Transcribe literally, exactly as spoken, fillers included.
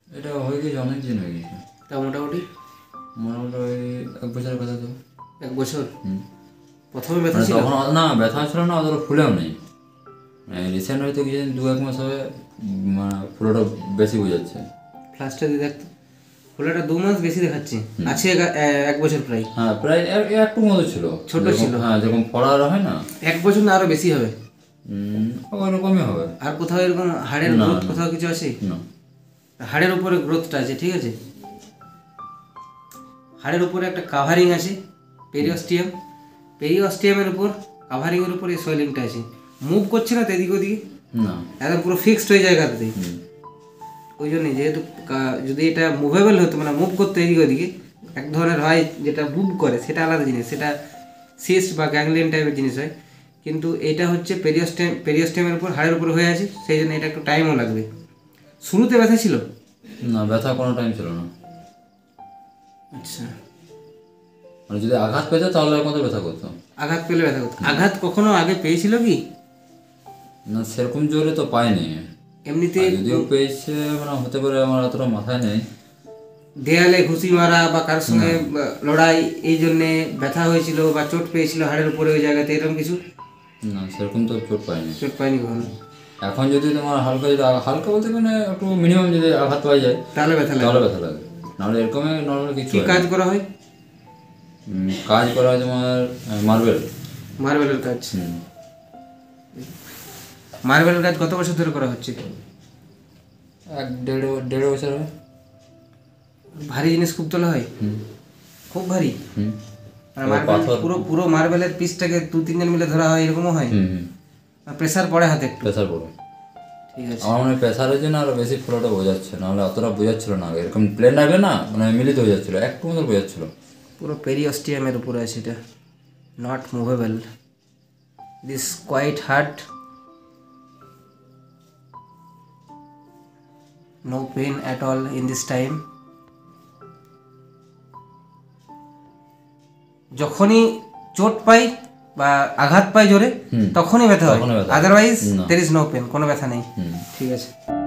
এটা হয়ে গেছে, অনেক দিন হয়ে গেছে। তা মোটামুটি মোটামুটি ওই এক বছরের কথা তো। এক বছর? হুম। প্রথমে ব্যথা মানে ছিল? তখন না ব্যথা ছিল না, অতটা ফুলেও নেই। রিসেন্ট হয়তো কিছুদিন দু এক মাস হবে মানে ফুলোটা বেশি বোঝাচ্ছে। ফ্লাশটা দিয়ে দেখতো, ফোলাটা দু মাস বেশি দেখাচ্ছে, আছে এক- এ- এক বছর প্রায়। হ্যাঁ প্রায় এক- একটু মতো ছিল, ছোট যেরকম- ছিল। হ্যাঁ যেরকম ফড়া হয় না, এক বছর না আরো বেশি হবে? উম, ওইরকমই হবে। আর কোথাও এরকম হাড়ের না, গ্রোথ না। কোথাও কিছু আছে? না, হাড়ের উপরে গ্রোথটা আছে, ঠিক আছে। হাড়ের উপরে একটা কাভারিং আছে, পেরিওস্টিয়াম। পেরিওস্টিয়ামের উপর কাভারিংয়ের উপর এই সোয়েলিংটা আছে। মুভ করছে না তো এদিক ওদিকে, না। একদম পুরো ফিক্সড হয়ে জায়গাতে। হুম। ওই জন্যই যেহেতু কা- যদি এটা মুভেবল হতো, মানে মুভ করতো এদিকে ওদিকে, এক ধরনের হয় যেটা মুভ করে সেটা আলাদা জিনিস, সেটা সিস্ট বা গ্যাংলিয়ন টাইপের জিনিস হয়। কিন্তু এটা হচ্ছে পেরিওস্টেম, পেরিওস্টেমের উপর হাড়ের উপর হয়ে আছে, সেই জন্য এটা একটু টাইমও লাগবে। শুরুতে ব্যথা ছিল? না, ব্যথা কোনো টাইম ছিল না। আচ্ছা, মানে যদি আঘাত পেতো তাহলে একমাত্র ব্যথা করতো। আঘাত পেলে ব্যথা করতো? আঘাত কখনো আগে পেয়েছিল কি? না, সেরকম জোরে তো পাইনি। এমনিতে আর যদিও পেয়েছে মানে হতে পারে, আমার অতটা মাথায় নেই। দেয়ালে ঘুষি মারা বা কারোর সঙ্গে বা লড়াই এই জন্যে ব্যথা হয়েছিল বা চোট পেয়েছিল হাড়ের উপরে ওই জায়গাতে, এরকম কিছু? না, সেরকম তো চোট পাইনি। চোট পাইনি কখনো? এখন যদি তোমার হালকা, যদি আঘা- হালকা বলতে মানে একটু মিনিমাম যদি আঘাত পাওয়া যায় তাহলে ব্যথা লাগে? তাহলে ব্যথা লাগে, নাহলে এরকমই নর্মাল কিছু কি হয় না। কাজ করা হয়? উম, কাজ করা হয় তোমার মার্বেল। মার্বেলের কাজ? মার্বেলের কাজ কত বছর ধরে করা হচ্ছে? এক দেড় দেড় বছর হবে। ভারী জিনিস খুব তোলা হয়? হুম। খুব ভারী? হুম। আর মার্বেল পুরো পুরো মার্বেলের পিসটাকে দু তিনজন মিলে ধরা হয়, এরকমও হয়? হুম হুম প্রেসার পড়ে হাতে একটু? প্রেসার পড়ে। ঠিক আছে। আমার মনে হয় প্রেসারের জন্য আরো বেশি ফ্লোটা বোঝাচ্ছে, নাহলে অতটা বোঝাচ্ছিল না আগে। এরকম প্লেন রাখলে না মানে মিলিত হয়ে যাচ্ছিল, একটু মতো বোঝাচ্ছিল। পুরো পেরিওস্টিয়ামের উপরে আছে এটা, not movable. This quite hard, no pain at all in this time. যখনই চোট পাই বা আঘাত পাই জোরে, তখনই ব্যথা হয়, তখনই ব্যথা হয়। আদারওয়াইজ না। দের ইজ নো পেন, কোনো ব্যথা নেই। হুম। ঠিক আছে।